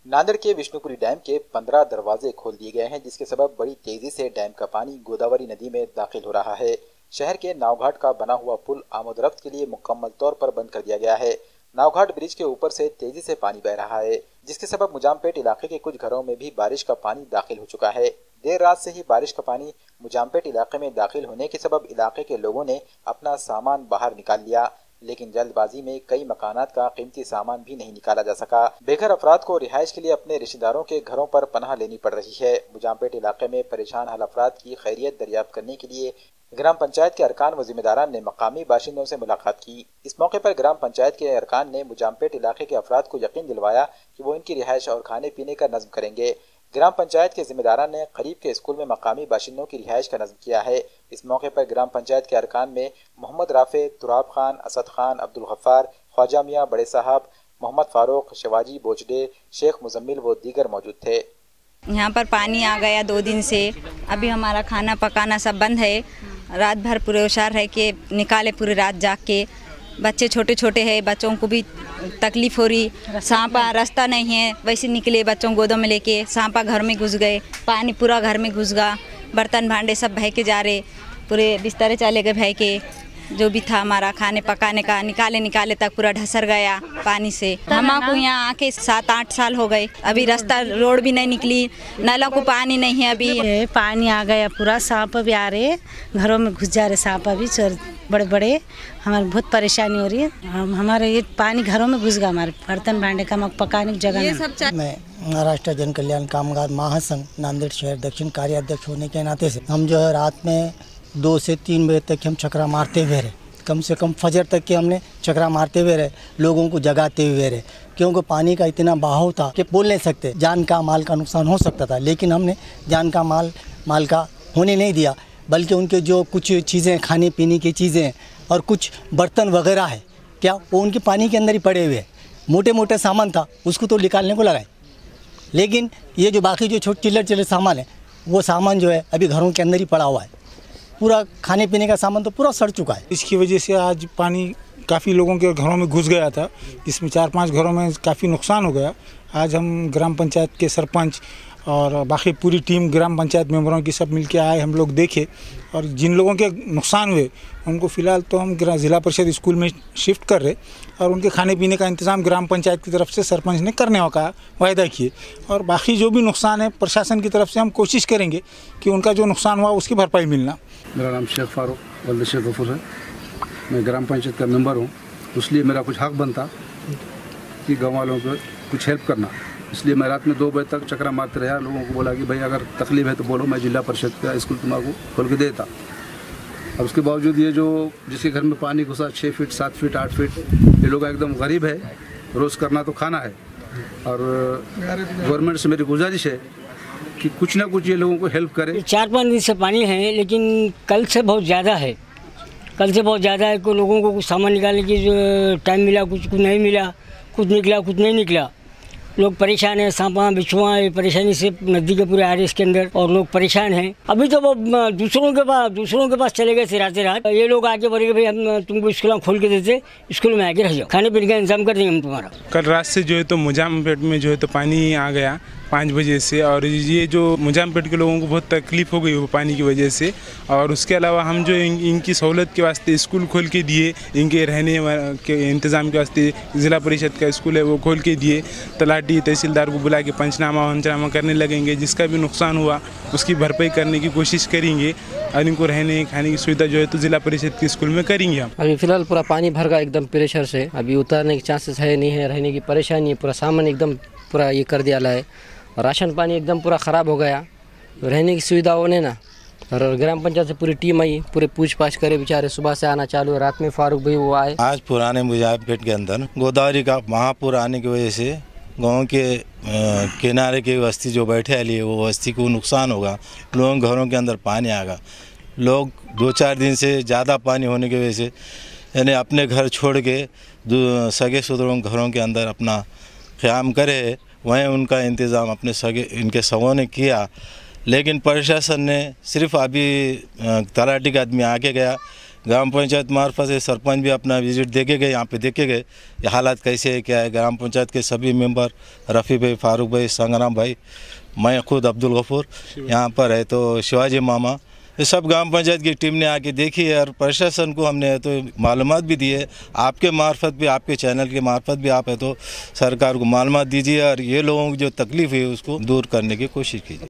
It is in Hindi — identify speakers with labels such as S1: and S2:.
S1: नांदेड़ के विष्णुपुरी डैम के 15 दरवाजे खोल दिए गए हैं, जिसके सबब बड़ी तेजी से डैम का पानी गोदावरी नदी में दाखिल हो रहा है। शहर के नावघाट का बना हुआ पुल आमदरफ्त के लिए मुकम्मल तौर पर बंद कर दिया गया है। नावघाट ब्रिज के ऊपर से तेजी से पानी बह रहा है, जिसके सबब मुजामपेट इलाके के कुछ घरों में भी बारिश का पानी दाखिल हो चुका है। देर रात से ही बारिश का पानी मुजामपेट इलाके में दाखिल होने के सबब इलाके के लोगों ने अपना सामान बाहर निकाल लिया, लेकिन जल्दबाजी में कई मकानात का कीमती सामान भी नहीं निकाला जा सका। बेघर अफराद को रिहाइश के लिए अपने रिश्तेदारों के घरों पर पनाह लेनी पड़ रही है। मुजामपेट इलाके में परेशान हाल अफराद की खैरियत दरियाफ्त करने के लिए ग्राम पंचायत के अरकान व जिम्मेदारान ने मकामी बाशिंदों से मुलाकात की। इस मौके पर ग्राम पंचायत के अरकान ने मुजामपेट इलाके के अफराद को यकीन दिलवाया कि वो इनकी रिहाइश और खाने पीने का नज़्म करेंगे। ग्राम पंचायत के जिम्मेदारान ने करीब के स्कूल में मकामी बाशिंदों की रिहाइश का नज़्म किया है। इस मौके पर ग्राम पंचायत के अरकान में मोहम्मद राफे, तुराब खान, असद खान, अब्दुल गफ्फार, ख्वाजा मियाँ बड़े साहब, मोहम्मद फारूक, शिवाजी बोचडे, शेख मुजम्मिल व दीगर मौजूद थे।
S2: यहाँ पर पानी आ गया 2 दिन से, अभी हमारा खाना पकाना सब बंद है। रात भर पूरे होशियार है कि निकाले पूरी रात जाग के। बच्चे छोटे छोटे हैं, बच्चों को भी तकलीफ़ हो रही। सांपा रास्ता नहीं है, वैसे निकले बच्चों गोदों में लेके, सांपा घर में घुस गए, पानी पूरा घर में घुस गया, बर्तन भांडे सब बह के जा रहे, पूरे बिस्तरे चले गए बह के। जो भी था हमारा खाने पकाने का निकाले तक पूरा ढसर गया पानी से। हमको यहाँ आके 7-8 साल हो गए, अभी रास्ता रोड भी नहीं निकली, नालों को पानी नहीं है। अभी
S3: पानी आ गया पूरा, सांप भी आ रहे, घरों में घुस जा रहे सांप भी बड़े बड़े। हमारे बहुत परेशानी हो रही है, हमारे ये पानी घरों में घुस गया, हमारे बर्तन भांडे का पकाने की जगह नहीं।
S4: मैं महाराष्ट्र जन कल्याण कामगार महासंघ नांदेड़ शहर दक्षिण कार्याध्यक्ष होने के नाते से हम जो है रात में 2 से 3 बजे तक हम चक्रा मारते हुए रहे, कम से कम फजर तक के हमने चक्रा मारते हुए रहे, लोगों को जगाते हुए रहे, क्योंकि पानी का इतना बहाव था कि बोल नहीं सकते। जान का माल का नुकसान हो सकता था, लेकिन हमने जान का माल का होने नहीं दिया, बल्कि उनके जो कुछ चीज़ें खाने पीने की चीज़ें और कुछ बर्तन वगैरह है क्या वो उनके पानी के अंदर ही पड़े हुए हैं। मोटे मोटे सामान था उसको तो निकालने को लगाए, लेकिन ये जो बाकी जो छोटे चिल्लर सामान है वो सामान जो है अभी घरों के अंदर ही पड़ा हुआ है। पूरा खाने पीने का सामान तो पूरा सड़ चुका है।
S5: इसकी वजह से आज पानी काफ़ी लोगों के घरों में घुस गया था, जिसमें 4-5 घरों में काफ़ी नुकसान हो गया। आज हम ग्राम पंचायत के सरपंच और बाकी पूरी टीम ग्राम पंचायत मेंबरों की सब मिलके आए, हम लोग देखे, और जिन लोगों के नुकसान हुए उनको फ़िलहाल तो हम ज़िला परिषद स्कूल में शिफ्ट कर रहे, और उनके खाने पीने का इंतज़ाम ग्राम पंचायत की तरफ से सरपंच ने करने का वायदा किए। और बाकी जो भी नुकसान है प्रशासन की तरफ से हम कोशिश करेंगे कि उनका जो नुकसान हुआ उसकी भरपाई मिलना।
S6: मेरा नाम शेख फारूक वल्द शेख गफूर है, मैं ग्राम पंचायत का मेंबर हूँ, इसलिए मेरा कुछ हक बनता कि गाँव वालों को कुछ हेल्प करना। इसलिए मैं रात में 2 बजे तक चक्रा मारते रहा, लोगों को बोला कि भाई अगर तकलीफ है तो बोलो, मैं जिला परिषद का स्कूल तुम्हारा खोल के देता। और उसके बावजूद ये जो जिसके घर में पानी घुसा 6 फीट 7 फीट 8 फीट, ये लोग एकदम गरीब है, रोज़ करना तो खाना है। और गवर्नमेंट से मेरी गुजारिश है कि कुछ ना कुछ ये लोगों को हेल्प करे।
S7: 4-5 दिन से पानी है, लेकिन कल से बहुत ज़्यादा है। को लोगों को कुछ सामान निकालने की जो टाइम मिला, कुछ नहीं मिला, कुछ निकला कुछ नहीं निकला। लोग परेशान हैं, सांपा बिच्छुआ परेशानी से नदी के पूरे आ रहे इसके अंदर, और लोग परेशान हैं। अभी तो वो दूसरों के पास चले गए थे रात। ये लोग आके बोले कि भाई हम तुमको स्कूल खोल के देते, स्कूल में आके रह जाओ, खाने पीने का इंतजाम कर देंगे हम तुम्हारा।
S5: कल रात से जो है तो मुजामपेट में जो है तो पानी आ गया 5 बजे से, और ये जो मुजामपेट के लोगों को बहुत तकलीफ़ हो गई वो पानी की वजह से। और उसके अलावा हम जो इनकी सहूलत के वास्ते स्कूल खोल के दिए, इनके रहने के इंतज़ाम के वास्ते ज़िला परिषद का स्कूल है वो खोल के दिए। तलाटी तहसीलदार को बुला के पंचनामा करने लगेंगे, जिसका भी नुकसान हुआ उसकी भरपाई करने की कोशिश करेंगे, और इनको रहने खाने की सुविधा जो है तो ज़िला परिषद के स्कूल में करेंगे हम।
S8: अभी फ़िलहाल पूरा पानी भर गया एकदम प्रेशर से, अभी उतारने के चांसेस है नहीं है, रहने की परेशानी है, पूरा सामान एकदम पूरा ये कर दिया है। राशन पानी एकदम पूरा ख़राब हो गया, रहने की सुविधा होने ना। और ग्राम पंचायत से पूरी टीम आई, पूरे पूछ-पाछ करे, बेचारे सुबह से आना चालू है, रात में फारूक भाई वो आए।
S9: आज पुराने मुजामपेट के अंदर गोदावरी का महापुर आने की वजह से गांव के किनारे की बस्ती जो बैठे वाली है वो बस्ती को नुकसान होगा, लोगों के घरों के अंदर पानी आएगा। लोग 2-4 दिन से ज़्यादा पानी होने की वजह से यानी अपने घर छोड़ के सगे सुदरों घरों के अंदर अपना क़याम करे, वहीं उनका इंतज़ाम अपने इनके सगों ने किया। लेकिन प्रशासन ने सिर्फ अभी तलाटी का आदमी आके गया, ग्राम पंचायत मार्फत से सरपंच भी अपना विजिट देके गए, यहाँ पे देखे गए ये हालात कैसे है क्या है। ग्राम पंचायत के सभी मेंबर रफ़ी भाई, फारूक भाई, संग्राम भाई, मैं खुद अब्दुल गफूर यहाँ पर है, तो शिवाजी मामा, ये सब ग्राम पंचायत की टीम ने आके देखी है और प्रशासन को हमने तो मालूमात भी दी है। आपके मार्फत भी, आपके चैनल के मार्फत भी आप है तो सरकार को मालूमात दीजिए और ये लोगों की जो तकलीफ़ है उसको दूर करने की कोशिश कीजिए।